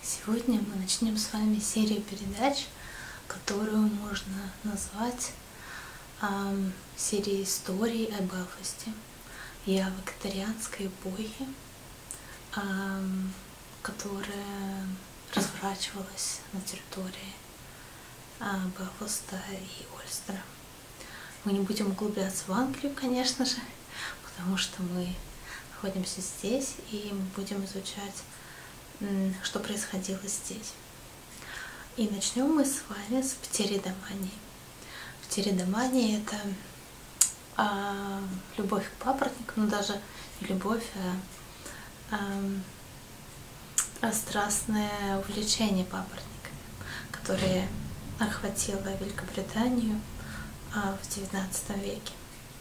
Сегодня мы начнем с вами серию передач, которую можно назвать серией историй о Белфасте и о викторианской эпохе, которая разворачивалась на территории Белфаста и Ольстера. Мы не будем углубляться в Англию, конечно же, потому что мы находимся здесь, и мы будем изучать, что происходило здесь. И начнем мы с вами с птеридомании. Птеридомания — это любовь к папоротникам, но даже не любовь, а страстное увлечение папоротниками, которое охватило Великобританию в XIX веке.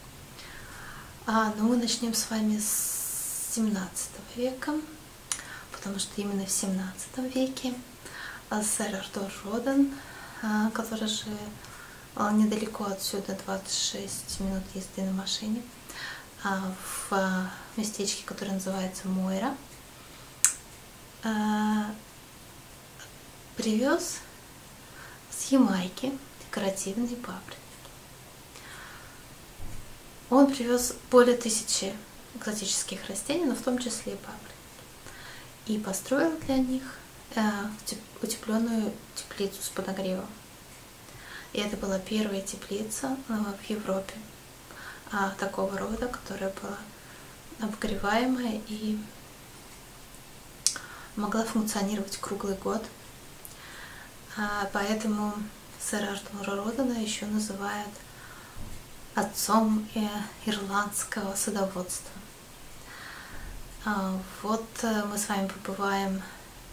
Но мы начнем с вами с XVII века, потому что именно в XVII веке сэр Артур Роден, который жил недалеко отсюда, 26 минут езды на машине, в местечке, которое называется Мойра, привез с Ямайки декоративные папоротники. Он привез более 1000 экзотических растений, но в том числе и папоротники, и построил для них утепленную теплицу с подогревом. И это была первая теплица в Европе такого рода, которая была обогреваемая и могла функционировать круглый год. Поэтому сэра Артура Родена еще называют отцом ирландского садоводства. Вот мы с вами побываем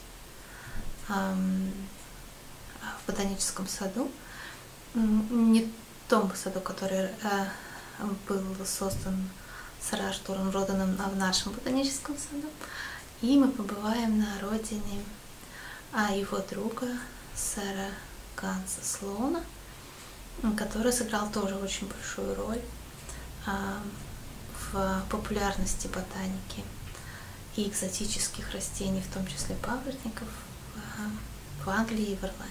в ботаническом саду, не том саду, который был создан сэром Артуром Роденом, а в нашем ботаническом саду. И мы побываем на родине его друга, сэра Ганса Слоуна, который сыграл тоже очень большую роль в популярности ботаники и экзотических растений, в том числе папоротников, в Англии и в Ирландии.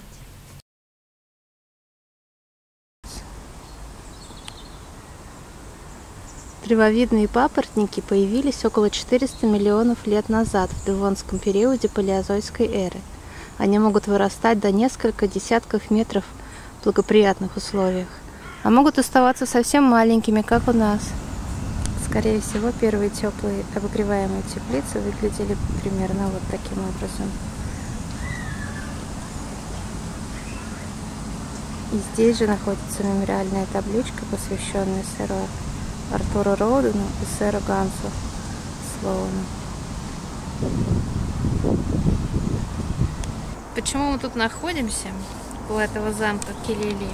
Древовидные папоротники появились около 400 миллионов лет назад в Девонском периоде палеозойской эры. Они могут вырастать до нескольких десятков метров в благоприятных условиях, а могут оставаться совсем маленькими, как у нас. Скорее всего, первые теплые обогреваемые теплицы выглядели примерно вот таким образом. И здесь же находится мемориальная табличка, посвященная сэру Артуру Родену и сэру Гансу Слоуну. Почему мы тут находимся, у этого замка Келлили?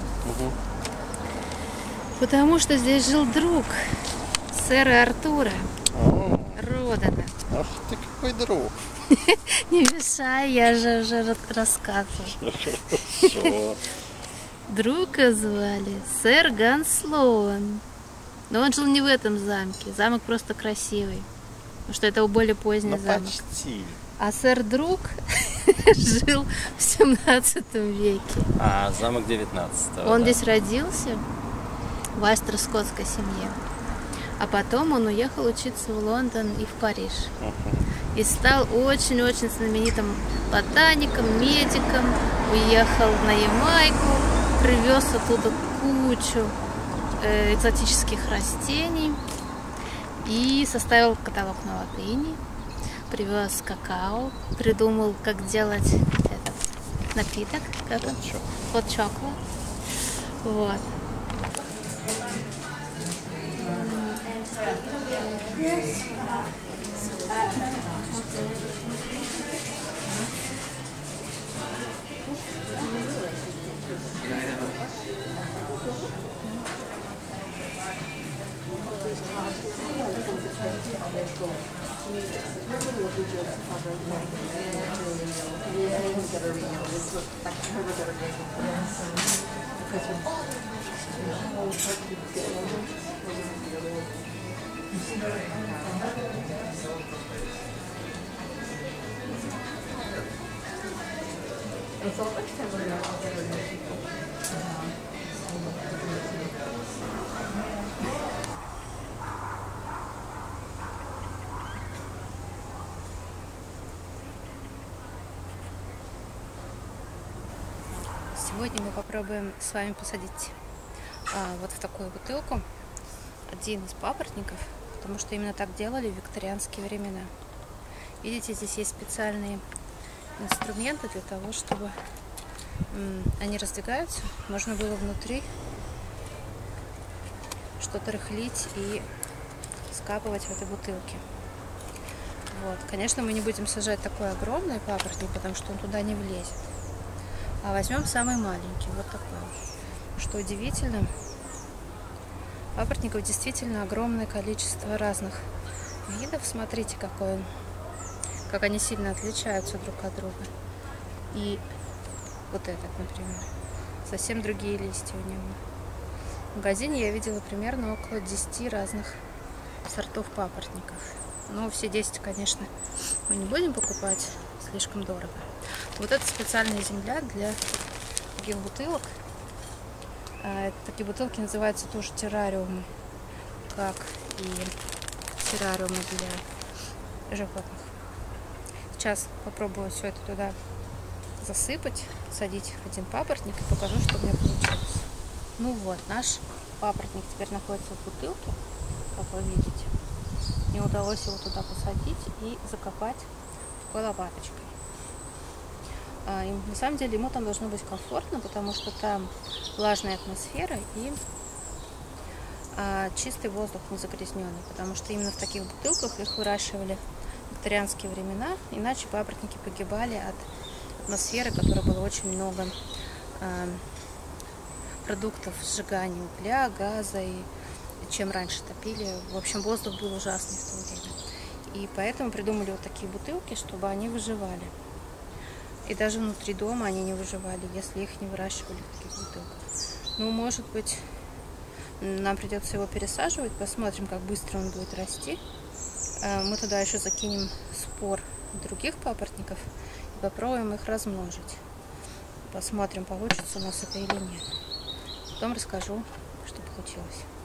Потому что здесь жил друг сэра Артура Родена. Ах ты какой друг! Не мешай, я же уже рассказывала. Друга звали сэр Ганс Слоун. Но он жил не в этом замке. Замок просто красивый, потому что это более поздний замок. Почти. А сэр Друг жил в 17 веке. А замок 19-го. Он здесь родился в астро-скотской семье. А потом он уехал учиться в Лондон и в Париж. И стал очень-очень знаменитым ботаником, медиком. Уехал на Ямайку, привез оттуда кучу экзотических растений и составил каталог на латыни, привез какао, придумал, как делать этот напиток, как он? Hot chocolate. Вот. Сегодня мы попробуем с вами посадить вот в такую бутылку один из папоротников, потому что именно так делали в викторианские времена. Видите, здесь есть специальные инструменты для того, чтобы они раздвигаются. Можно было внутри что-то рыхлить и скапывать в этой бутылке. Вот. Конечно, мы не будем сажать такой огромный папоротник, потому что он туда не влезет. А возьмем самый маленький, вот такой. Что удивительно, папоротников действительно огромное количество разных видов. Смотрите, какой он, как они сильно отличаются друг от друга. И вот этот, например, совсем другие листья у него. В магазине я видела примерно около 10 разных сортов папоротников. Но все 10, конечно, мы не будем покупать, слишком дорого. Вот это специальная земля для таких бутылок. Такие бутылки называются тоже террариумы, как и террариумы для животных. Сейчас попробую все это туда засыпать, садить один папоротник и покажу, что у меня получилось. Ну вот, наш папоротник теперь находится в бутылке, как вы видите. Мне удалось его туда посадить и закопать такой лопаточкой. И на самом деле ему там должно быть комфортно, потому что там влажная атмосфера и чистый воздух, не загрязненный, потому что именно в таких бутылках их выращивали в викторианские времена, иначе папоротники погибали от атмосферы, в которой было очень много продуктов сжигания угля, газа, и чем раньше топили. В общем, воздух был ужасный в то время. И поэтому придумали вот такие бутылки, чтобы они выживали. И даже внутри дома они не выживали, если их не выращивали в таких бутылках. Ну, может быть, нам придется его пересаживать. Посмотрим, как быстро он будет расти. Мы туда еще закинем спор других папоротников и попробуем их размножить. Посмотрим, получится у нас это или нет. Потом расскажу, что получилось.